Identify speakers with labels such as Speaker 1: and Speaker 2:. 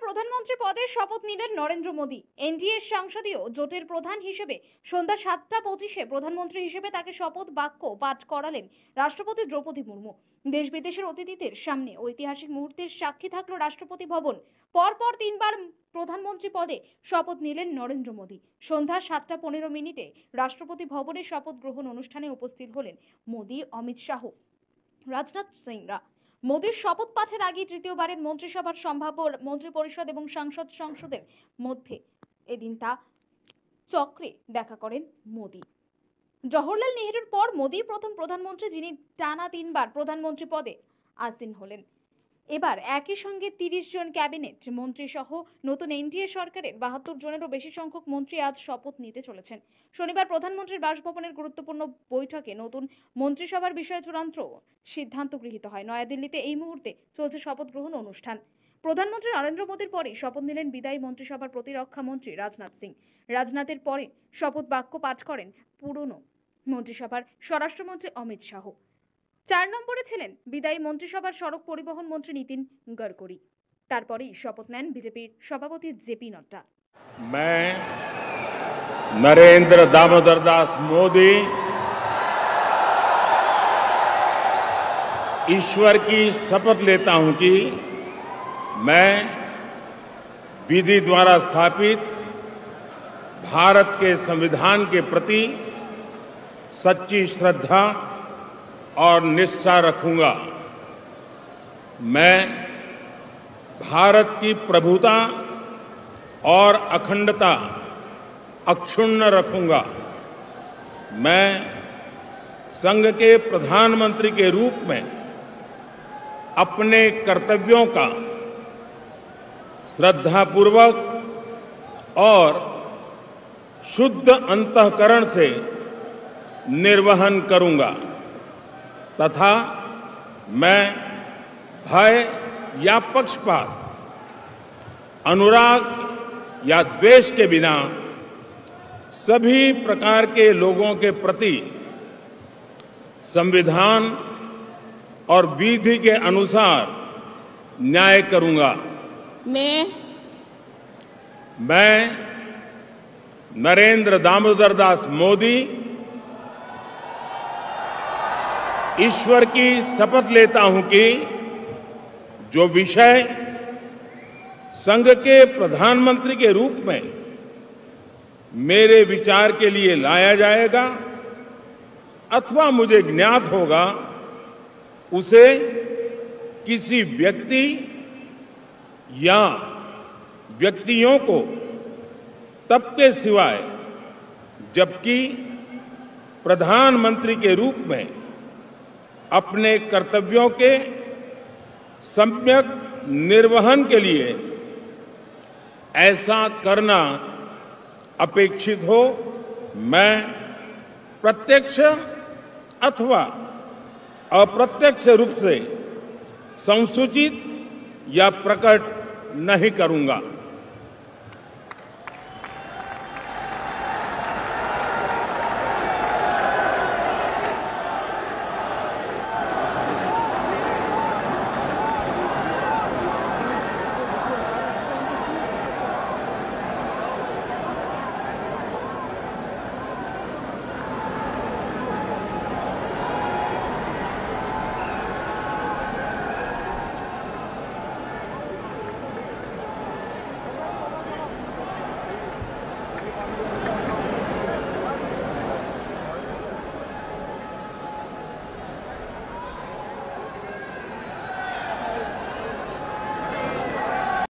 Speaker 1: প্রধানমন্ত্রী পদে শপথ নিলেন নরেন্দ্র মোদী। এনডিএ সংসদীয় জোটের প্রধান হিসেবে সন্ধ্যা 7:25-এ প্রধানমন্ত্রী হিসেবে তাকে শপথ বাক্য পাঠ করালেন রাষ্ট্রপতি দ্রৌপদী মুর্মু। দেশ বিদেশের অতিথিদের সামনে ঐতিহাসিক মুহূর্তের সাক্ষী থাকলো রাষ্ট্রপতি ভবন। পরপর 3বার প্রধানমন্ত্রী পদে শপথ নিলেন নরেন্দ্র মোদী। সন্ধ্যা 7:15 রাষ্ট্রপতি ভবনে শপথ গ্রহণ অনুষ্ঠানে উপস্থিত হলেন মোদী, অমিত শাহ, রাজনাথ সিংরা। মোদীর শপথ পাঠের আগে তৃতীয়বারের মন্ত্রিসভার সম্ভাব্য মন্ত্রী পরিষদ এবং সংসদের মধ্যে এদিন তা চক্রে দেখা করেন মোদী। জওহরলাল নেহরুর পর মোদী প্রথম প্রধানমন্ত্রী যিনি টানা 3বার প্রধানমন্ত্রী পদে আসীন হলেন। এবার একই সঙ্গে 30 জন ক্যাবিনেট মন্ত্রী সহ নতুন এনডিএ সরকারের 72 জনেরও বেশি সংখ্যক মন্ত্রী আজ শপথ নিতে চলেছেন। শনিবার প্রধানমন্ত্রীর বাসভবনের গুরুত্বপূর্ণ বৈঠকে নতুন মন্ত্রিসভার বিষয়ে চূড়ান্ত সিদ্ধান্ত গৃহীত হয়। নয়াদিল্লিতে এই মুহূর্তে চলছে শপথ গ্রহণ অনুষ্ঠান। প্রধানমন্ত্রী নরেন্দ্র মোদীর পরে শপথ নিলেন বিদায়ী মন্ত্রিসভার প্রতিরক্ষা মন্ত্রী রাজনাথ সিং। রাজনাথের পরে শপথ বাক্য পাঠ করেন পুরনো মন্ত্রিসভার স্বরাষ্ট্রমন্ত্রী অমিত শাহ। 4 নম্বরে ছিলেন বিদায়ী মন্ত্রিসভার সড়ক পরিবহন মন্ত্রী নীতিন গডকরি। তারপরেই শপথ নেন বিজেপির সভাপতি জেপি নড্ডা।
Speaker 2: मैं नरेंद्र दामोदर दास मोदी ईश्वर की शपथ लेता हूं कि मैं विधि द्वारा स्थापित भारत के संविधान के प्रति सच्ची श्रद्धा और निष्ठा रखूंगा। मैं भारत की प्रभुता और अखंडता अक्षुण्ण रखूंगा। मैं संघ के प्रधानमंत्री के रूप में अपने कर्तव्यों का श्रद्धापूर्वक और शुद्ध अंतःकरण से निर्वहन करूंगा तथा मैं भय या पक्षपात, अनुराग या द्वेष के बिना सभी प्रकार के लोगों के प्रति संविधान और विधि के अनुसार न्याय करूंगा। मैं नरेंद्र दामोदर दास मोदी ईश्वर की शपथ लेता हूं कि जो विषय संघ के प्रधानमंत्री के रूप में मेरे विचार के लिए लाया जाएगा अथवा मुझे ज्ञात होगा उसे किसी व्यक्ति या व्यक्तियों को तब के सिवाय जबकि प्रधानमंत्री के रूप में अपने कर्तव्यों के सम्यक निर्वहन के लिए ऐसा करना अपेक्षित हो, मैं प्रत्यक्ष अथवा अप्रत्यक्ष रूप से संसूचित या प्रकट नहीं करूंगा।